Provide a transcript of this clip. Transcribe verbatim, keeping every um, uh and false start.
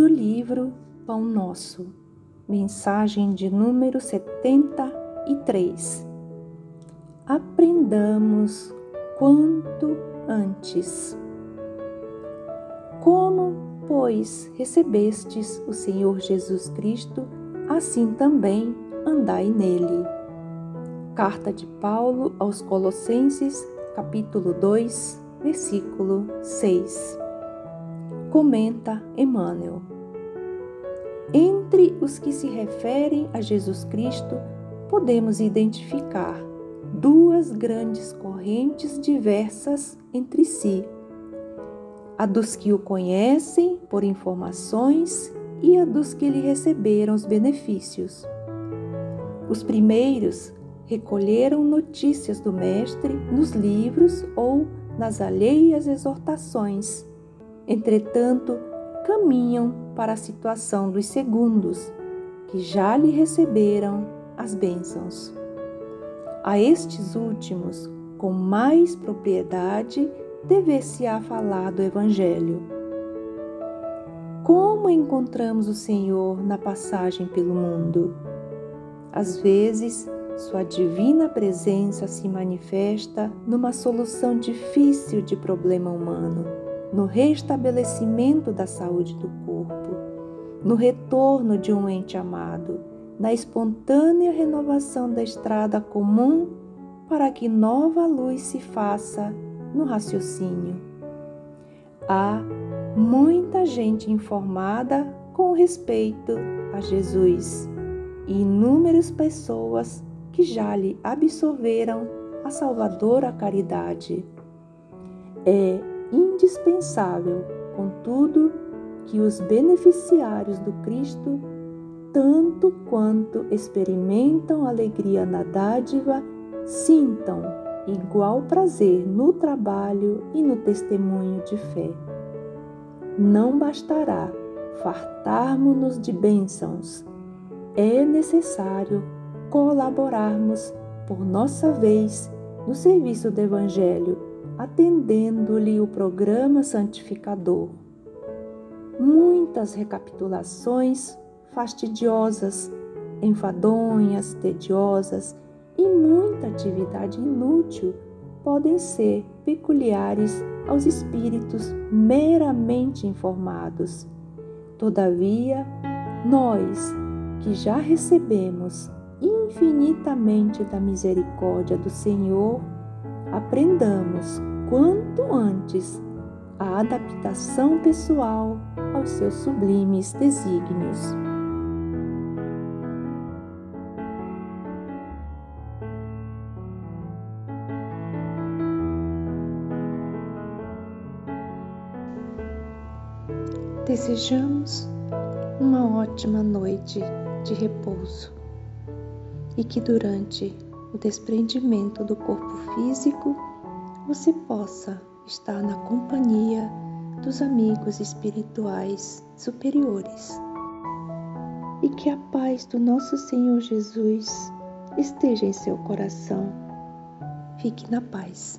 do livro Pão Nosso, mensagem de número setenta e três. Aprendamos quanto antes. Como, pois, recebestes o Senhor Jesus Cristo, assim também andai nele. Carta de Paulo aos Colossenses, capítulo dois, versículo seis. Comenta Emmanuel. Entre os que se referem a Jesus Cristo, podemos identificar duas grandes correntes diversas entre si: a dos que o conhecem por informações e a dos que lhe receberam os benefícios. Os primeiros recolheram notícias do Mestre nos livros ou nas alheias exortações. Entretanto, caminham para a situação dos segundos, que já lhe receberam as bênçãos. A estes últimos, com mais propriedade, dever-se-á falar do Evangelho. Como encontramos o Senhor na passagem pelo mundo? Às vezes, sua divina presença se manifesta numa solução difícil de problema humano, no restabelecimento da saúde do corpo, no retorno de um ente amado, na espontânea renovação da estrada comum para que nova luz se faça no raciocínio. Há muita gente informada com respeito a Jesus e inúmeras pessoas que já lhe absorveram a salvadora caridade. É indispensável, contudo, que os beneficiários do Cristo, tanto quanto experimentam alegria na dádiva, sintam igual prazer no trabalho e no testemunho de fé. Não bastará fartarmos-nos de bênçãos. É necessário colaborarmos por nossa vez no serviço do Evangelho, atendendo-lhe o programa santificador. Muitas recapitulações fastidiosas, enfadonhas, tediosas e muita atividade inútil podem ser peculiares aos espíritos meramente informados. Todavia, nós, que já recebemos infinitamente da misericórdia do Senhor, aprendamos quanto antes a adaptação pessoal aos seus sublimes desígnios. Desejamos uma ótima noite de repouso e que durante o desprendimento do corpo físico você possa estar na companhia dos amigos espirituais superiores e que a paz do nosso Senhor Jesus esteja em seu coração. Fique na paz.